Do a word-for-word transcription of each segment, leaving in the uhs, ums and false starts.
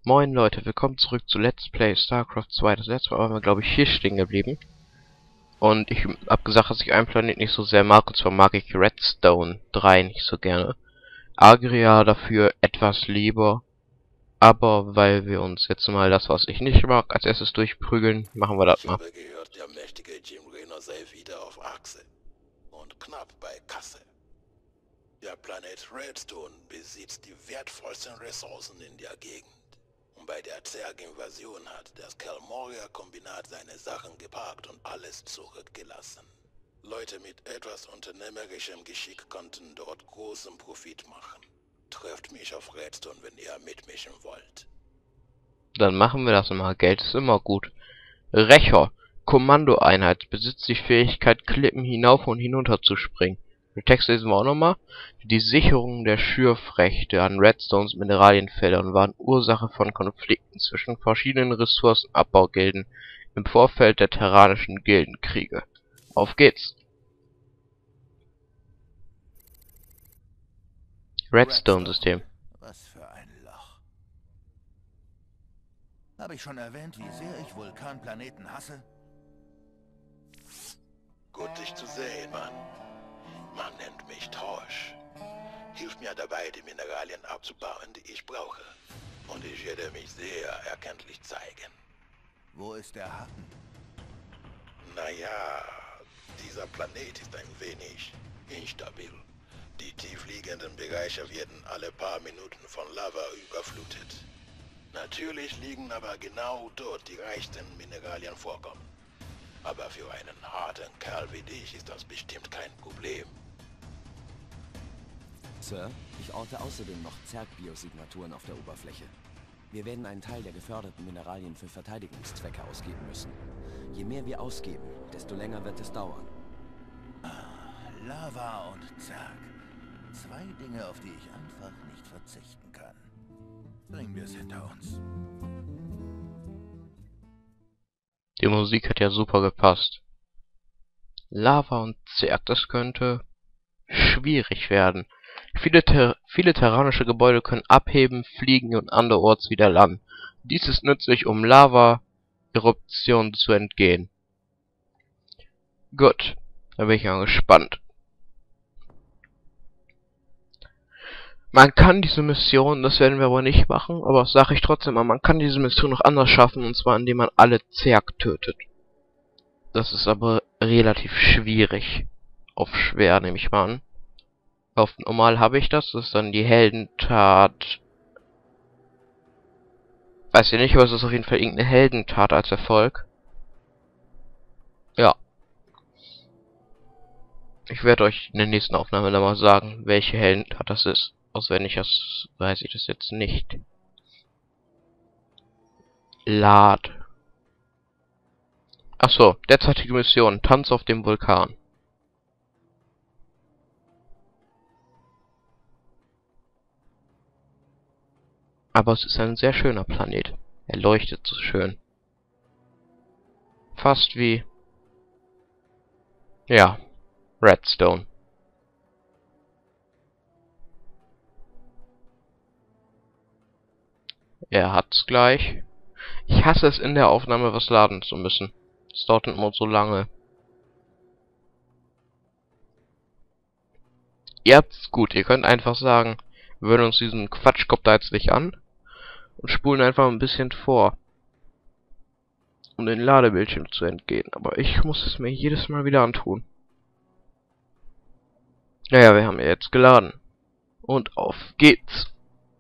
Moin Leute, willkommen zurück zu Let's Play StarCraft zwei. Das letzte Mal waren wir, glaube ich, hier stehen geblieben. Und ich hab gesagt, dass ich einen Planet nicht so sehr mag, und zwar mag ich Redstone drei nicht so gerne. Agria dafür etwas lieber. Aber weil wir uns jetzt mal das, was ich nicht mag, als erstes durchprügeln, machen wir das mal. Ich habe gehört, der mächtige Jim Raynor sei wieder auf Achse. Und knapp bei Kasse. Der Planet Redstone besitzt die wertvollsten Ressourcen in der Gegend. Und bei der Zerg-Invasion hat das Kelmoria-Kombinat seine Sachen geparkt und alles zurückgelassen. Leute mit etwas unternehmerischem Geschick konnten dort großen Profit machen. Trefft mich auf Redstone, wenn ihr mitmischen wollt. Dann machen wir das mal. Geld ist immer gut. Rächer. Kommandoeinheit. Besitzt die Fähigkeit, Klippen hinauf und hinunter zu springen. Den Text lesen wir auch nochmal. Die Sicherung der Schürfrechte an Redstones Mineralienfeldern waren Ursache von Konflikten zwischen verschiedenen Ressourcenabbau-Gilden im Vorfeld der terranischen Gildenkriege. Auf geht's! Redstone-System. Was für ein Loch. Habe ich schon erwähnt, wie sehr ich Vulkanplaneten hasse? Gut, dich zu sehen, Mann. Man nennt mich Torsch. Hilf mir dabei, die Mineralien abzubauen, die ich brauche. Und ich werde mich sehr erkenntlich zeigen. Wo ist der Haken? Naja, dieser Planet ist ein wenig instabil. Die tiefliegenden Bereiche werden alle paar Minuten von Lava überflutet. Natürlich liegen aber genau dort die reichsten Mineralien vorkommen. Aber für einen harten Kerl wie dich ist das bestimmt kein Problem. Sir, ich orte außerdem noch Zerg-Biosignaturen auf der Oberfläche. Wir werden einen Teil der geförderten Mineralien für Verteidigungszwecke ausgeben müssen. Je mehr wir ausgeben, desto länger wird es dauern. Lava und Zerg. Zwei Dinge, auf die ich einfach nicht verzichten kann. Bringen wir es hinter uns. Die Musik hat ja super gepasst. Lava und Zerg, das könnte schwierig werden. Viele, ter viele terranische Gebäude können abheben, fliegen und anderorts wieder landen. Dies ist nützlich, um Lava-Eruptionen zu entgehen. Gut, da bin ich mal gespannt. Man kann diese Mission, das werden wir aber nicht machen, aber das sage ich trotzdem mal, man kann diese Mission noch anders schaffen, und zwar indem man alle Zerg tötet. Das ist aber relativ schwierig. Auf schwer nehme ich mal an. Auf normal habe ich das, das ist dann die Heldentat. Weiß ich nicht, aber es ist auf jeden Fall irgendeine Heldentat als Erfolg. Ja. Ich werde euch in der nächsten Aufnahme dann mal sagen, welche Heldentat das ist. Auswendig das weiß ich das jetzt nicht. Lad. Achso, derzeitige Mission. Tanz auf dem Vulkan. Aber es ist ein sehr schöner Planet. Er leuchtet so schön. Fast wie... Ja, Redstone. Er hat's gleich. Ich hasse es, in der Aufnahme was laden zu müssen. Es dauert immer so lange. Ihr habt's gut. Ihr könnt einfach sagen, wir würden uns diesen Quatschkopf da jetzt nicht an und spulen einfach ein bisschen vor, um den Ladebildschirm zu entgehen. Aber ich muss es mir jedes Mal wieder antun. Naja, wir haben ja jetzt geladen. Und auf geht's.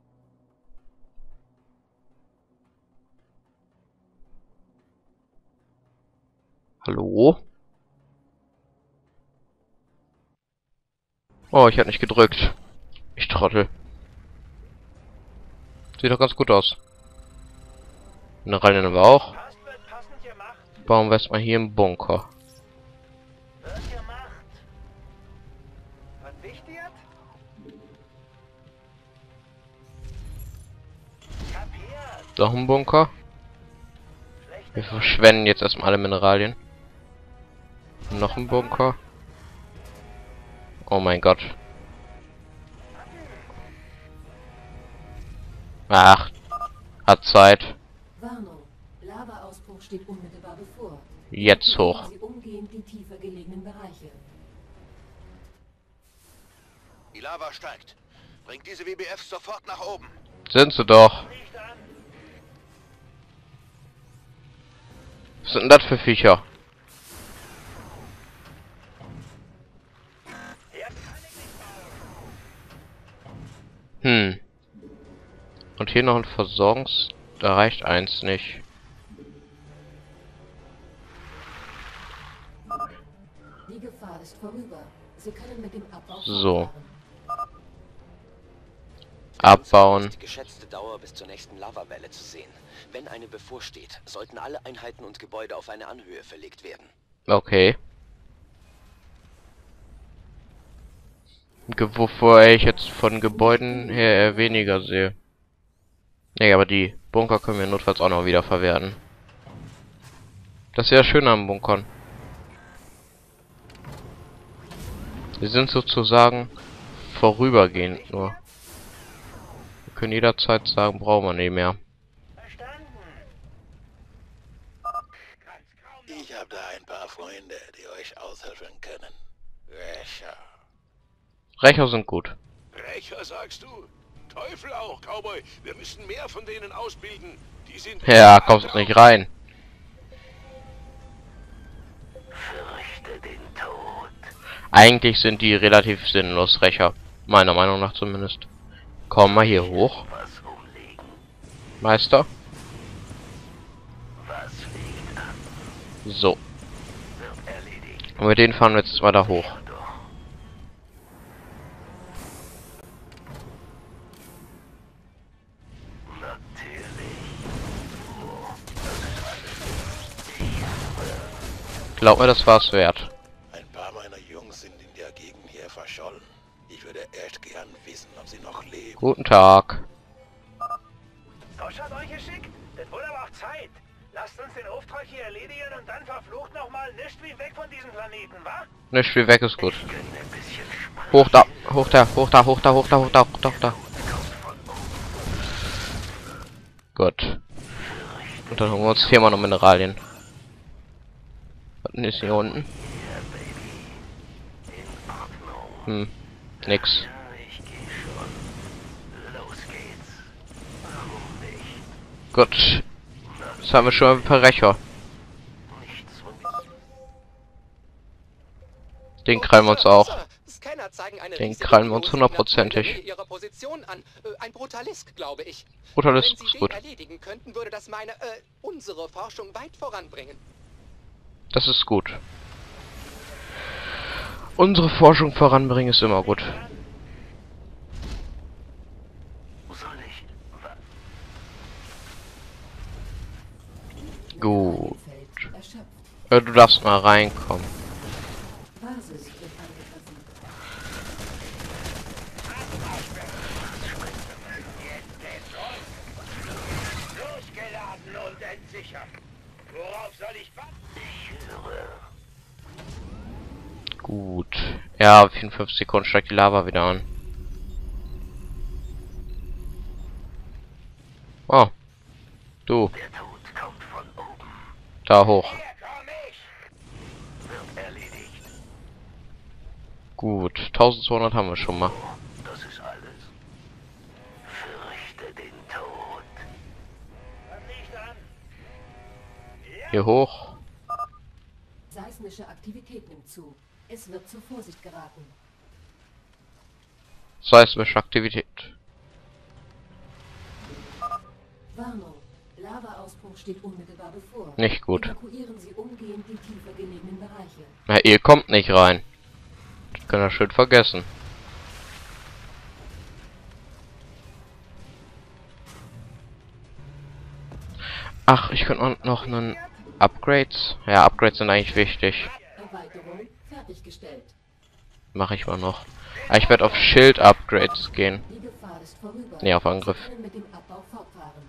Hallo? Oh, ich hab nicht gedrückt. Ich Trottel. Sieht doch ganz gut aus. Mineralien haben wir auch. Bauen wir erstmal hier im Bunker. Noch ein Bunker. Wir verschwenden jetzt erstmal alle Mineralien. Noch ein Bunker. Oh mein Gott. Ach, Hat Zeit. Warnung. Lavaausbruch steht unmittelbar bevor. Jetzt hoch. Sie umgehend die tiefer gelegenen Bereiche. Die Lava steigt. Bringt diese W B Fs sofort nach oben. Sind sie doch. Was sind denn das für Viecher? Hm. Und hier noch ein Versorgungs... Da reicht eins nicht. Die Gefahr ist vorüber. Sie können mit dem Abbau So. fortfahren. Abbauen. Ist die geschätzte Dauer bis zur nächsten Lavawelle zu sehen. Wenn eine bevorsteht, sollten alle Einheiten und Gebäude auf eine Anhöhe verlegt werden. Okay. Ge- Wovor ich jetzt von Gebäuden her eher weniger sehe. Nee, aber die Bunker können wir notfalls auch noch wieder verwerten. Das ist ja schön am Bunkern. Wir sind sozusagen vorübergehend nur. Wir können jederzeit sagen, brauchen wir nicht mehr. Ich habe da ein paar Freunde, die euch aushelfen können. Rächer. Rächer sind gut. Rächer, sagst du? Teufel auch, Cowboy. Wir müssen mehr von denen ausbilden. Die sind... Ja, kommst nicht rein. Fürchte den Tod. Eigentlich sind die relativ sinnlos, Rächer. Meiner Meinung nach zumindest. Komm mal hier hoch. Was umlegen. Meister. Was liegt an? So. Wird erledigt. Und mit denen fahren wir jetzt weiter hoch. Doch. Natürlich. Glaub mir, das war's wert. Ein paar meiner Jungs sind in der Gegend hier verschollen. Ich würde echt gern wissen, ob sie noch leben. Guten Tag. Das hat euch geschickt? Das wurde aber auch Zeit. Lasst uns den Auftrag hier erledigen und dann verflucht nochmal nicht wie weg von diesem Planeten, wa? Nicht viel weg ist gut. Gönn ein bisschen Spaß. Hoch da, hoch da, hoch da, hoch da, hoch da, hoch da, hoch da, hoch da. Gut. Und dann holen wir uns viermal noch Mineralien. Was denn ist hier unten? Hm, nix. Ja, ich geh schon. Los geht's. Warum nicht? Gut. Jetzt haben wir schon ein paar Rächer. Nichts von Den krallen wir uns auch. Scanner zeigen eine Den riesige krallen wir uns Explosive in der hundertprozentig. Nähe ihrer Position an. Äh, ein Brutalisk, glaube ich. Brutalisk Wenn ist Sie gut. den erledigen könnten, würde das meine, äh, unsere Forschung weit voranbringen. Das ist gut. Unsere Forschung voranbringen ist immer gut. Wo soll ich? Wa- Gut. Feld erschöpft. Äh, du darfst mal reinkommen. Basis wird angegriffen. Losgeladen und entsichert. Worauf soll ich warten? Ich höre. Gut. Ja, vierundfünfzig Sekunden steigt die Lava wieder an. Oh. Du. Der Tod kommt von oben. Da hoch. Hier komm ich! Wird erledigt. Gut. eintausendzweihundert haben wir schon mal. Das ist alles. Fürchte den Tod. Was liegt an? Hier hoch. Seismische Aktivität nimmt zu. Es wird zur Vorsicht geraten. Seismische Aktivität. Warnung. Lavaausbruch steht unmittelbar bevor. Nicht gut. Evakuieren Sie umgehend die tiefer gelegenen Bereiche. Na, ihr kommt nicht rein. Das könnt ihr schön vergessen. Ach, ich könnte noch einen Upgrades. Ja, Upgrades sind eigentlich wichtig. Erweiterung fertiggestellt. Mache ich mal noch. Aber ich werde auf Schild Upgrades gehen. Die Gefahr ist vorüber. Nee, auf Angriff. Sie können mit dem Abbau fortfahren.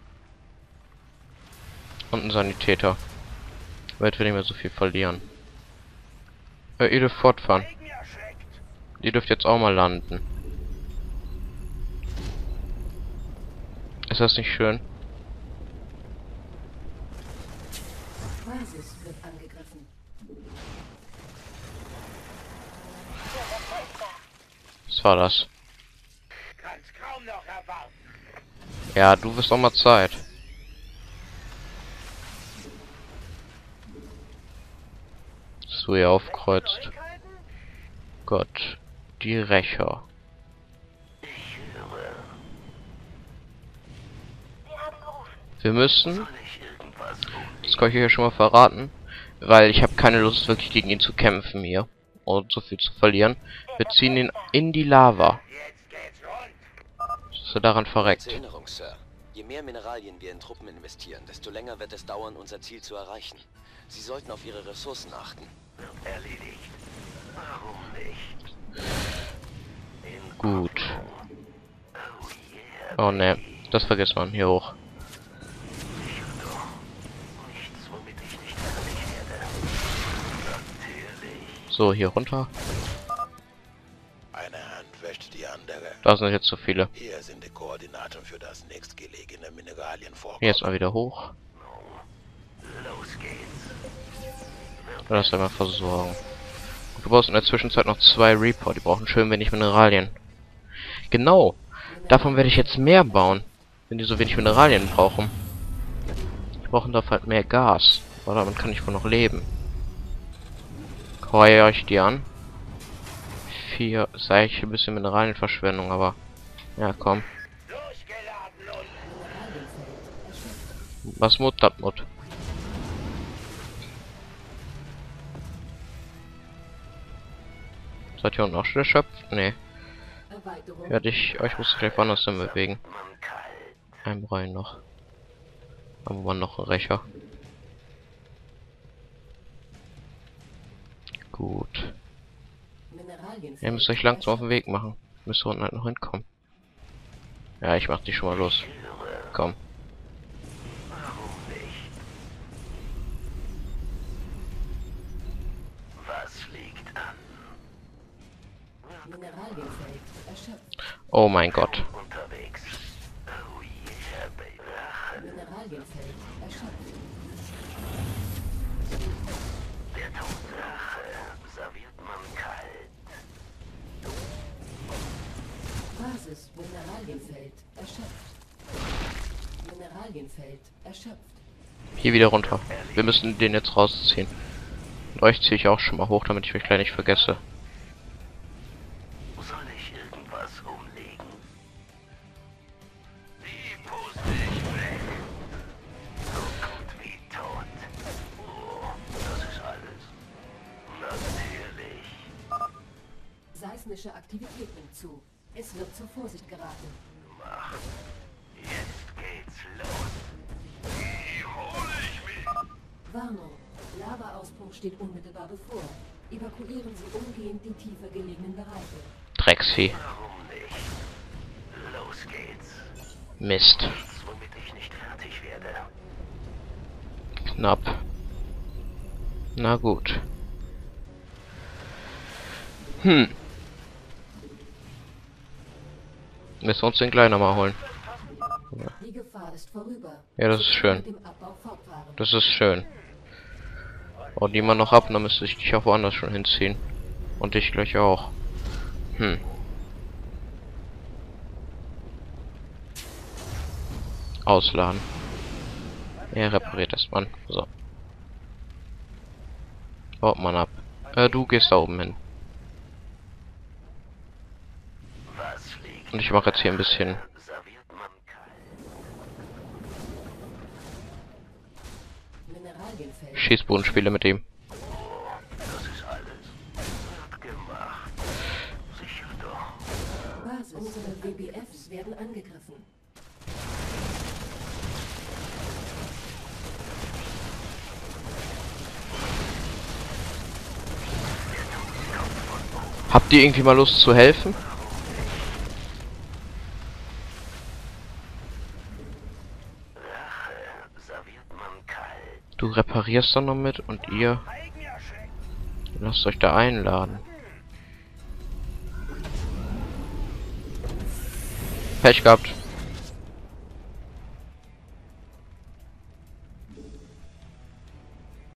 Und ein Sanitäter. Damit wir nicht mehr so viel verlieren. Äh, ihr dürft fortfahren. Regen erschreckt. Ihr dürft jetzt auch mal landen. Ist das nicht schön? Basis wird angegriffen. Was war das? Kann's kaum noch erwarten. Ja, du wirst doch mal Zeit. Dass du hier aufkreuzt. Neuigkeiten? Gott, die Rächer. Wir müssen, das kann ich euch schon mal verraten, weil ich habe keine Lust wirklich gegen ihn zu kämpfen hier und so viel zu verlieren. Wir ziehen ihn in die Lava, Jetzt geht's rund. dass er daran verreckt. Zur Erinnerung, Sir. Je mehr Mineralien wir in Truppen investieren, desto länger wird es dauern, unser Ziel zu erreichen. Sie sollten auf Ihre Ressourcen achten. Erledigt. Warum nicht? Gut. Oh ne, das vergisst man. Hier hoch. Nichts, womit ich nicht fertig werde. Natürlich. So, hier runter. Eine Hand wäscht die andere. Da sind jetzt zu viele. Hier sind die Koordinaten für das nächstgelegene Mineralienvorkommen. Hier jetzt mal wieder hoch. Los geht's. Das einmal versorgen. Du brauchst in der Zwischenzeit noch zwei Reaper. Die brauchen schön wenig Mineralien. Genau. Davon werde ich jetzt mehr bauen. Wenn die so wenig Mineralien brauchen. Die brauchen dafür halt mehr Gas. Aber damit kann ich wohl noch leben. Heuer euch die an. Vier, sei ich ein bisschen Mineralienverschwendung, aber ja, komm. Durchgeladen und Was Mut, dat Mut. Seid ihr unten auch schon erschöpft? Nee. Erweiterung. Werde ich euch muss gleich woanders hin bewegen. man kalt. Ein Rein noch. Aber man noch ein Rächer. Gut. Mineralienfeld. Ihr müsst euch langsam auf den Weg machen. Müsst ihr unten halt noch hinkommen. Ja, ich mach die schon mal los. Komm. Warum nicht? Was liegt an? Mineralienfeld erschöpft. Oh mein Gott. Unterwegs. Oh yeah, baby. Rache. Mineralienfeld erschöpft. Der Tod Rache serviert man kalt. Basis Mineralienfeld erschöpft. Mineralienfeld erschöpft. Hier wieder runter. Wir müssen den jetzt rausziehen. Und euch ziehe ich auch schon mal hoch, damit ich mich gleich nicht vergesse. Soll ich irgendwas umlegen? Die puste ich weg. So gut wie tot. Oh, das ist alles. Natürlich. Seismische Aktivität nimmt zu. Es wird zur Vorsicht geraten. Mach. Jetzt geht's los. Die hole ich mich. Warnung. Lavaausbruch steht unmittelbar bevor. Evakuieren Sie umgehend die tiefer gelegenen Bereiche. Drecksvieh. Warum nicht? Los geht's. Mist. Nichts, womit ich nicht fertig werde. Knapp. Na gut. Hm. Müssen wir uns den Kleiner mal holen. Die Gefahr ist vorüber. Ja, das ist schön. Mit dem Abbau fortfahren. Das ist schön. Oh, die mal noch ab, dann müsste ich dich auch woanders schon hinziehen. Und dich gleich auch. Hm. Ausladen. Er repariert das Mann. So. Baut man ab. Äh, du gehst da oben hin. Was liegt? Und ich mache jetzt hier ein bisschen Serviert man kalt. Mineralienfeld. Schießbodenspiele mit ihm. Das ist alles. Wird gemacht. Sicher doch. Basis. Unsere B B Fs werden angegriffen. Habt ihr irgendwie mal Lust zu helfen? Rache serviert man kalt. Du reparierst dann noch mit und ihr Eigenerschreck. lasst euch da einladen. Pech gehabt.